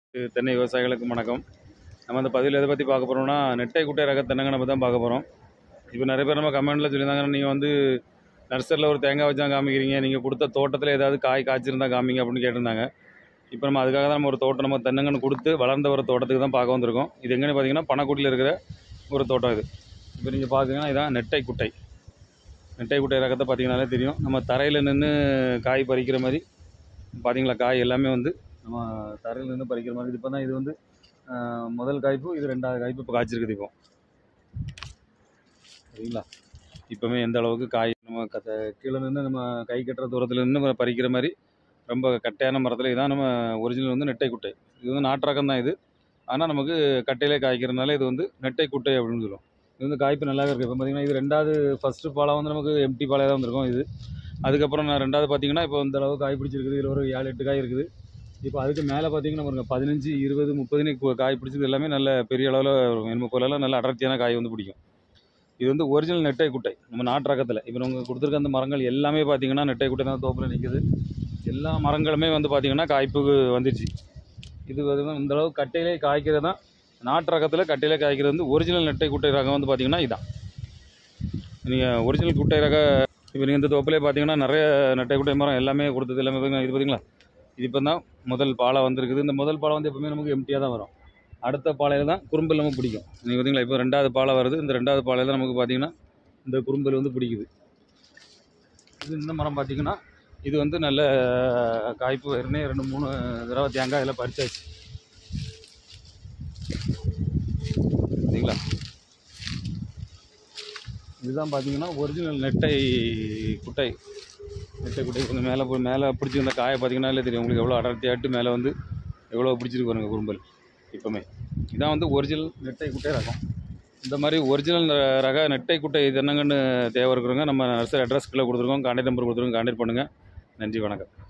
தென்னை விவசாயிகளுக்கு வணக்கம். நம்ம அந்த பதிவில் எதை பற்றி பார்க்க போகிறோம்னா, நெட்டை குட்டை ரக தென்னங்க நம்ம தான் பார்க்க போகிறோம். இப்போ நிறைய பேர் நம்ம கமெண்ட்டில் சொல்லியிருந்தாங்க, நீங்கள் வந்து நர்சரியில் ஒரு தேங்காய் வச்சு தான் காமிக்கிறீங்க, நீங்கள் கொடுத்த தோட்டத்தில் ஏதாவது காய் காய்ச்சிருந்தா காமிங்க அப்படின்னு கேட்டிருந்தாங்க. இப்போ நம்ம அதுக்காக தான் நம்ம ஒரு தோட்டம் நம்ம தென்னங்கன்னு கொடுத்து வளர்ந்த ஒரு தோட்டத்துக்கு தான் பார்க்க வந்திருக்கோம். இது எங்கன்னு பார்த்தீங்கன்னா பனக்குடியில் இருக்கிற ஒரு தோட்டம் இது. இப்போ நீங்கள் பார்த்தீங்கன்னா இதான் நெட்டை குட்டை. நெட்டை குட்டை ரகத்தை பார்த்தீங்கன்னாலே தெரியும். நம்ம தரையில் நின்று காய் பறிக்கிற மாதிரி பார்த்தீங்களா, காய் எல்லாமே வந்து நம்ம தரையில் நின்று பறிக்கிற மாதிரி. இப்போ தான் இது வந்து முதல் காய்ப்பு, இது ரெண்டாவது காய்ப்பு இப்போ காய்ச்சிருக்குது. இப்போ சரிங்களா, இப்போவுமே எந்த அளவுக்கு காய் நம்ம கீழே நின்று நம்ம கை கட்டுற தூரத்தில் நின்று நம்ம பறிக்கிற மாதிரி ரொம்ப கட்டையான மரத்தில் இதான் நம்ம ஒரிஜினல் வந்து நெட்டை குட்டை. இது வந்து நாட்டு ரகம் தான் இது, ஆனால் நமக்கு கட்டையிலே காய்க்கிறதுனால இது வந்து நெட்டை குட்டை அப்படின்னு சொல்லுவோம். இது வந்து காய்ப்பு நல்லாவே இருக்குது. இப்போ பார்த்தீங்கன்னா இது ரெண்டாவது, ஃபஸ்ட்டு பாலம் வந்து நமக்கு எம்டி பாலையாக தான் வந்திருக்கும் இது. அதுக்கப்புறம் நான் ரெண்டாவது பார்த்தீங்கன்னா இப்போ இந்த அளவு காய் பிடிச்சிருக்குது. இதில் ஒரு 7-8 காய் இருக்குது. இப்போ அதுக்கு மேலே பார்த்தீங்கன்னா பாருங்க 15, 20, 30 காய் பிடிச்சது எல்லாமே நல்ல பெரிய அளவில் எலும்பு போலலாம் நல்ல அடர்த்தியான காய் வந்து பிடிக்கும். இது வந்து ஒரிஜினல் நெட்டை குட்டை, நம்ம நாட்டு ரகத்தில். இப்போ நம்ம கொடுத்துருக்க அந்த மரங்கள் எல்லாமே பார்த்தீங்கன்னா நெட்டை குட்டை தான் தோப்பில் நிற்குது. எல்லா மரங்களுமே வந்து பார்த்தீங்கன்னா காய்ப்புக்கு வந்துடுச்சு. இது வந்து இந்த அளவு கட்டையிலே காய்க்கிறது தான் நாட்டு ரகத்தில். கட்டையிலே காய்க்கிறது வந்து ஒரிஜினல் நெட்டை குட்டை ரகம் வந்து பார்த்தீங்கன்னா இதான். நீங்கள் ஒரிஜினல் குட்டை ரக இப்போ நீங்கள் இந்த தோப்பிலே பார்த்தீங்கன்னா நிறைய நெட்டை குட்டை மரம் எல்லாமே கொடுத்தது எல்லாமே இது பார்த்தீங்களா. இது இப்போ தான் முதல் பாலை வந்திருக்குது. இந்த முதல் பாலை வந்து எப்பவுமே நமக்கு எம்டியாக தான் வரும். அடுத்த பாலையில் தான் குறும்பல் நம்ம பிடிக்கும். நீங்கள் பார்த்தீங்களா, இப்போ ரெண்டாவது பாலை வருது. இந்த ரெண்டாவது பாலையில் நமக்கு பார்த்தீங்கன்னா இந்த குறும்பல் வந்து பிடிக்குது. இது இந்த மரம் பார்த்தீங்கன்னா இது வந்து நல்ல காய்ப்பு ஏற்கனவே 2-3 தடவை தேங்காய் எல்லாம் பறிச்சாச்சு. சரிங்களா, இதுதான் பார்த்தீங்கன்னா ஒரிஜினல் நெட்டை குட்டை. நெட்டை குட்டை கொஞ்சம் மேலே பிடிச்சிருந்த காயை பார்த்தீங்கன்னா இல்லை தெரியும் உங்களுக்கு எவ்வளோ அடர்த்தியாட்டு மேலே வந்து எவ்வளோ பிடிச்சிருக்கு பாருங்க குறும்பல். இப்போமே இதான் வந்து ஒரிஜினல் நெட்டை குட்டை ரகம். இந்த மாதிரி ஒரிஜினல் ரக நெட்டை குட்டை தென்னங்கன்னு தேவை இருக்கிறவங்க நம்ம நர்சரி அட்ரஸ்க்குள்ளே கொடுத்துருக்கோம், கான்டாக்ட் நம்பர் கொடுத்துருக்கோம், கான்டாக்ட் பண்ணுங்கள். நன்றி, வணக்கம்.